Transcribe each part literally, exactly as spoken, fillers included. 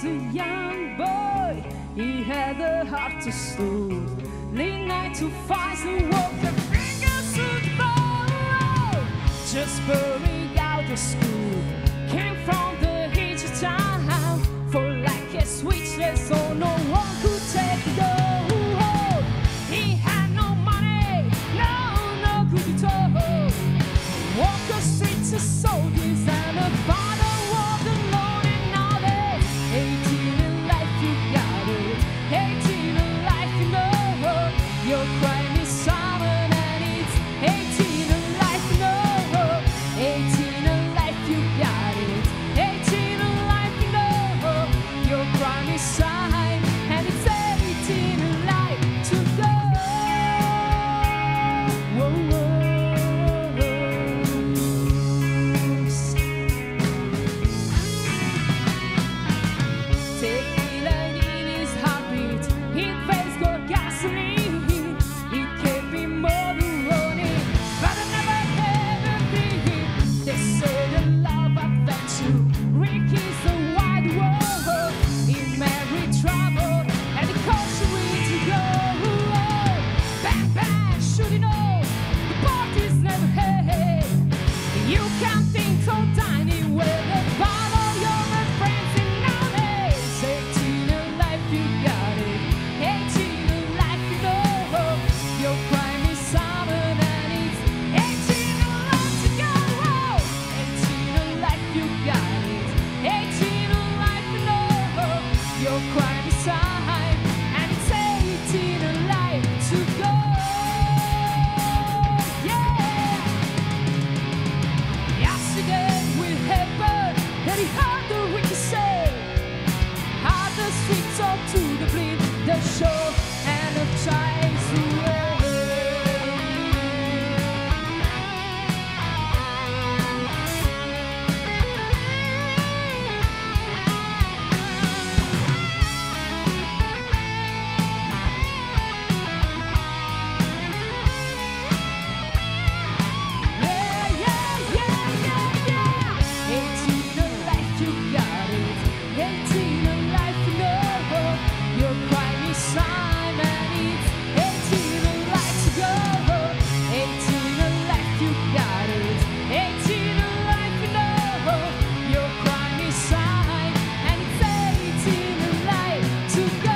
was a young boy, he had a heart to stone. Late night to fight and walk the fingers to the bone. Just burning out of school, came from the hitch of town. For like a switchless, so no one could take it all. He had no money, no, no good at all. Walk the streets of soldiers and a father walked alone in all day. Eighteen in life, you got it. Eighteen in life, you know. Your crime is silent and it's eighteen in life, you know. Eighteen in life, you got it. Eighteen in life, you know. Your crime is silent and it's eighteen in life to go. Whoa, whoa. To the bleed, the show and the chase away. Yeah, yeah, yeah, yeah, yeah. Eighteen in life, you got it. Eighteen in life, you know. Your crime is time and it's eighteen in life to go. Eighteen in life, you got it. Eighteen in life, you know. Your crime is time and it's eighteen in life to go.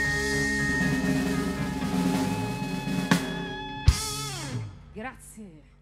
Grazie.